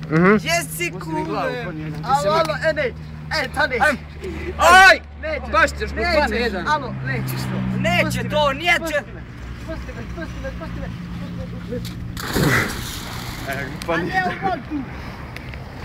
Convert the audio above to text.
Jessiku! Alo, to neće. Aj! Neće. Baš ćeš kod pane jedan. Alo, nećeš to. Neće to, neće. Pusti me. Pa A ne u vodu.